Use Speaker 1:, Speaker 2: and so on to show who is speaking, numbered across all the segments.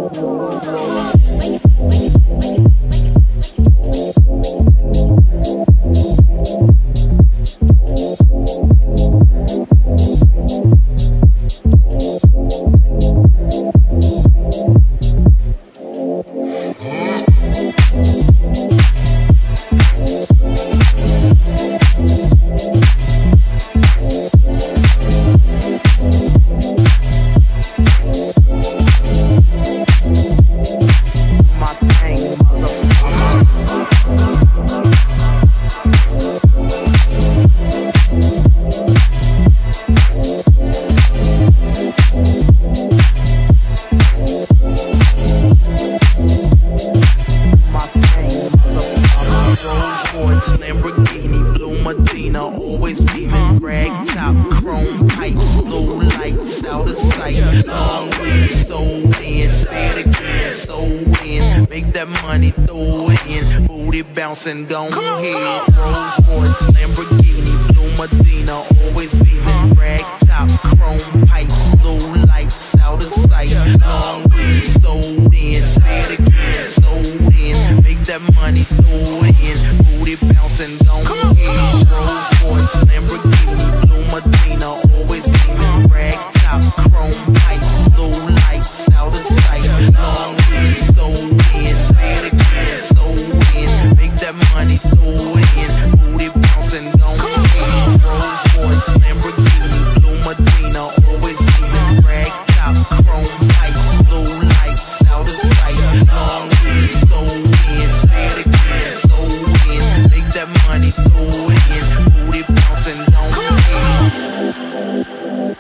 Speaker 1: And go ahead, Rolls Royce, Lamborghini, Blue Medina, always beaming, rag top, chrome pipes, blue lights, out of sight, long weed, sold in, say it again, sold in, make that money, throw it in, booty bouncing, go ahead, Rolls Royce, Lamborghini, Blue Medina, always beaming, rag top, chrome pipes, blue lights, out of sight, long weed, sold in, say it again, sold in, make that money, throw it in, booty bouncing, go ahead, Rolls Royce, Lamborghini, Blue Medina, always beaming, rag top, chrome pipes, blue lights, out of sight, long weed, sold in, say it again, sold in, make that money, throw it in, booty bouncing, go ahead.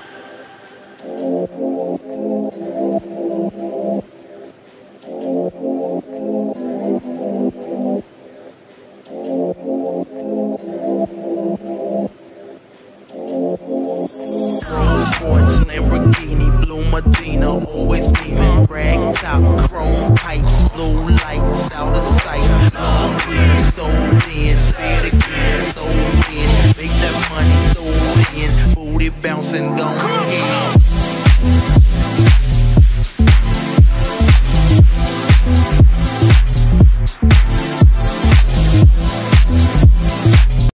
Speaker 1: Lamborghini, Blue Medina, always beaming, rag top, chrome pipes, blue lights, out of sight, long weed, sold in, say it again, sold in, make that money, throw it in, booty bouncing, go ahead.